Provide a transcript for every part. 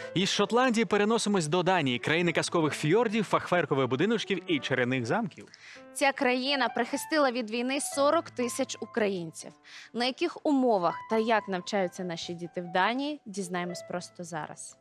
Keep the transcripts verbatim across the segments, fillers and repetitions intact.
Із Шотландії переносимось до Данії, країни казкових фьордів, фахверкових будиночків і чарівних замків. Ця країна прихистила від війни сорок тисяч українців. На яких умовах та як навчаються наші діти в Данії, дізнаємось просто зараз.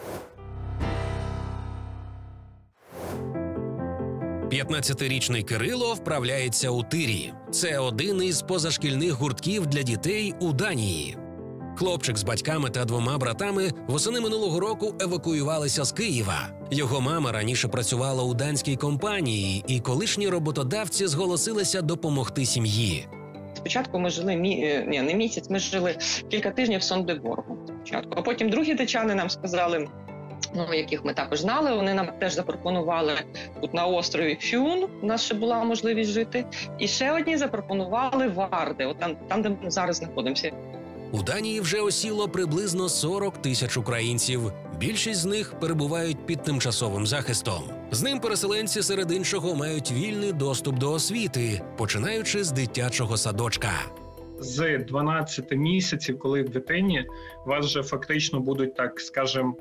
п'ятнадцятирічний Кирило вправляється у тирі. Це один із позашкільних гуртків для дітей у Данії. Хлопчик з батьками та двома братами восени минулого року евакуювалися з Києва. Його мама раніше працювала у данській компанії, і колишні роботодавці зголосилися допомогти сім'ї. Спочатку ми жили, мі... Ні, не місяць, ми жили кілька тижнів в Сондеборгу. Спочатку. А потім другі датчани нам сказали, ну, яких ми також знали, вони нам теж запропонували тут на острові Фюн, у нас ще була можливість жити, і ще одні запропонували Варди, от там, там, де ми зараз знаходимося. У Данії вже осіло приблизно сорок тисяч українців. Більшість з них перебувають під тимчасовим захистом. З ним переселенці серед іншого мають вільний доступ до освіти, починаючи з дитячого садочка. З дванадцяти місяців, коли в дитині, вас вже фактично будуть, так скажемо,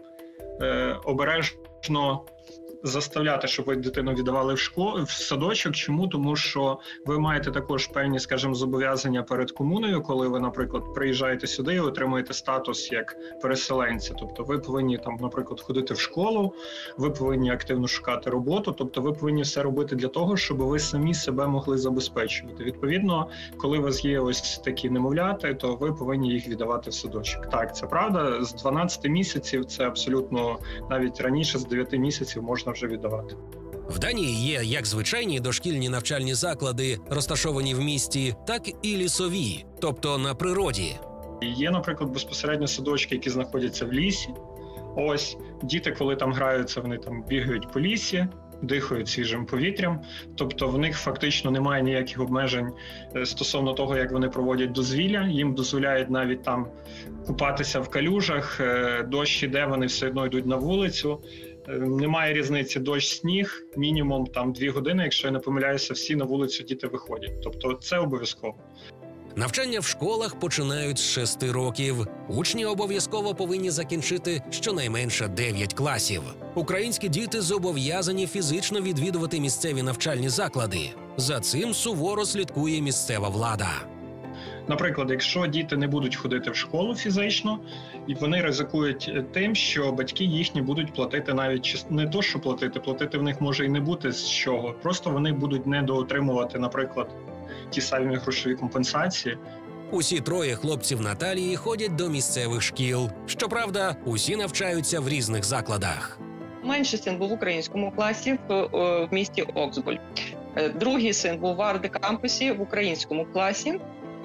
обережно заставляти, щоб ви дитину віддавали в школу, в садочок. Чому? Тому що ви маєте також певні, скажімо, зобов'язання перед комуною, коли ви, наприклад, приїжджаєте сюди і отримуєте статус як переселенця. Тобто ви повинні там, наприклад, ходити в школу, ви повинні активно шукати роботу, тобто ви повинні все робити для того, щоб ви самі себе могли забезпечувати. Відповідно, коли у вас є ось такі немовляти, то ви повинні їх віддавати в садочок. Так, це правда, з дванадцяти місяців, це абсолютно, навіть раніше, з дев'яти місяців можна вже віддавати. В Данії є як звичайні дошкільні навчальні заклади, розташовані в місті, так і лісові, тобто на природі. Є, наприклад, безпосередньо садочки, які знаходяться в лісі. Ось, діти, коли там граються, вони там бігають по лісі, дихають свіжим повітрям, тобто в них фактично немає ніяких обмежень стосовно того, як вони проводять дозвілля. Їм дозволяють навіть там купатися в калюжах, дощ іде, вони все одно йдуть на вулицю. Немає різниці дощ-сніг, мінімум там дві години, якщо я не помиляюся, всі на вулицю діти виходять. Тобто це обов'язково. Навчання в школах починають з шести років. Учні обов'язково повинні закінчити щонайменше дев'ять класів. Українські діти зобов'язані фізично відвідувати місцеві навчальні заклади. За цим суворо слідкує місцева влада. Наприклад, якщо діти не будуть ходити в школу фізично, і вони ризикують тим, що батьки їхні будуть платити навіть не то, що платити, платити в них може і не бути з чого. Просто вони будуть недоотримувати, наприклад, ті самі грошові компенсації. Усі троє хлопців Наталії ходять до місцевих шкіл. Щоправда, усі навчаються в різних закладах. Менший син був в українському класі в, в місті Оксболь. Другий син був в Варди кампусі в українському класі.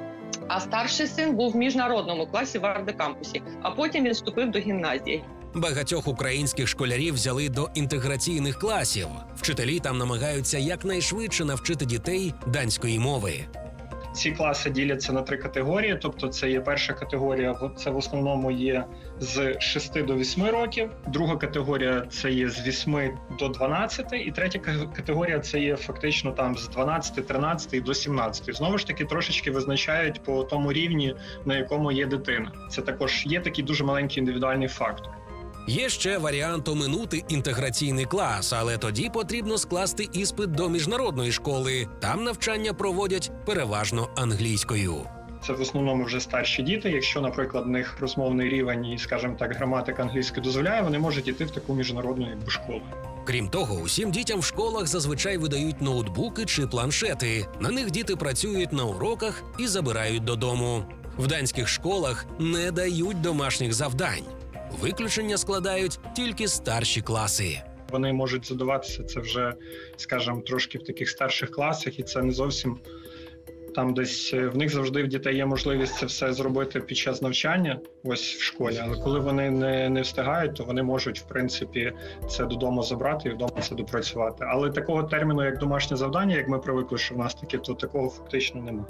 А старший син був в міжнародному класі в Варди кампусі, а потім він вступив до гімназії. Багатьох українських школярів взяли до інтеграційних класів. Вчителі там намагаються якнайшвидше навчити дітей данської мови. Ці класи діляться на три категорії, тобто це є перша категорія, це в основному є з шести до восьми років, друга категорія це є з восьми до дванадцяти, і третя категорія це є фактично там з дванадцяти тринадцяти до сімнадцяти. Знову ж таки, трошечки визначають по тому рівні, на якому є дитина. Це також є такий дуже маленький індивідуальний фактор. Є ще варіант оминути інтеграційний клас, але тоді потрібно скласти іспит до міжнародної школи. Там навчання проводять переважно англійською. Це в основному вже старші діти. Якщо, наприклад, в них розмовний рівень і, скажімо так, граматика англійської дозволяє, вони можуть йти в таку міжнародну якби, школу. Крім того, усім дітям в школах зазвичай видають ноутбуки чи планшети. На них діти працюють на уроках і забирають додому. В данських школах не дають домашніх завдань. Виключення складають тільки старші класи. Вони можуть задаватися це вже, скажімо, трошки в таких старших класах, і це не зовсім там десь, в них завжди в дітей є можливість це все зробити під час навчання, ось в школі, але коли вони не, не встигають, то вони можуть, в принципі, це додому забрати і вдома це допрацювати. Але такого терміну, як домашнє завдання, як ми привикли, що в нас таке, то такого фактично немає.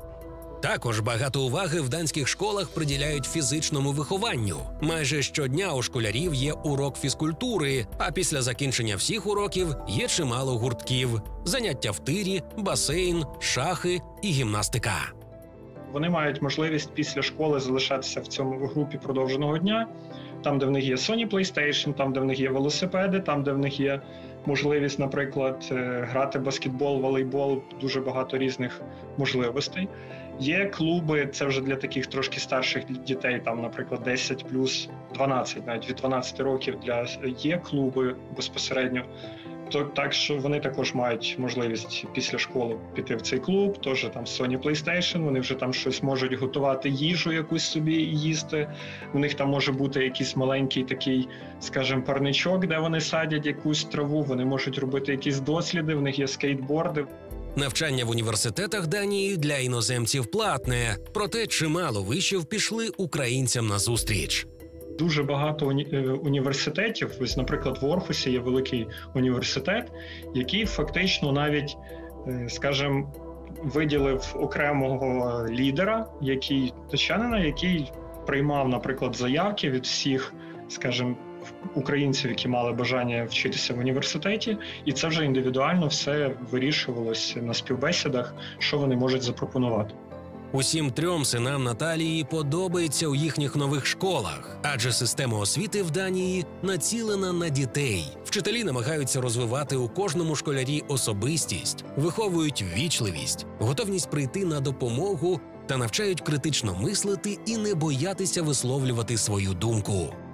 Також багато уваги в данських школах приділяють фізичному вихованню. Майже щодня у школярів є урок фізкультури, а після закінчення всіх уроків є чимало гуртків – заняття в тирі, басейн, шахи і гімнастика. вони мають можливість після школи залишатися в цьому групі продовженого дня, там, де в них є Sony PlayStation, там, де в них є велосипеди, там, де в них є можливість, наприклад, грати в баскетбол, волейбол, дуже багато різних можливостей. Є клуби, це вже для таких трошки старших дітей, там, наприклад, десять плюс дванадцять, навіть від дванадцяти років для є клуби безпосередньо. То так, що вони також мають можливість після школи піти в цей клуб, теж там Sony PlayStation, вони вже там щось можуть готувати, їжу якусь собі їсти. У них там може бути якийсь маленький такий, скажімо, парничок, де вони садять якусь траву, вони можуть робити якісь досліди, в них є скейтборди. Навчання в університетах Данії для іноземців платне, проте чимало вишів пішли українцям назустріч. Дуже багато уні- університетів, ось, наприклад, в Орхусі є великий університет, який фактично навіть, скажімо, виділив окремого лідера, який датчанина, який приймав, наприклад, заявки від всіх, скажімо, українців, які мали бажання вчитися в університеті, і це вже індивідуально все вирішувалося на співбесідах, що вони можуть запропонувати. Усім трьом синам Наталії подобається у їхніх нових школах, адже система освіти в Данії націлена на дітей. Вчителі намагаються розвивати у кожному школярі особистість, виховують ввічливість, готовність прийти на допомогу та навчають критично мислити і не боятися висловлювати свою думку.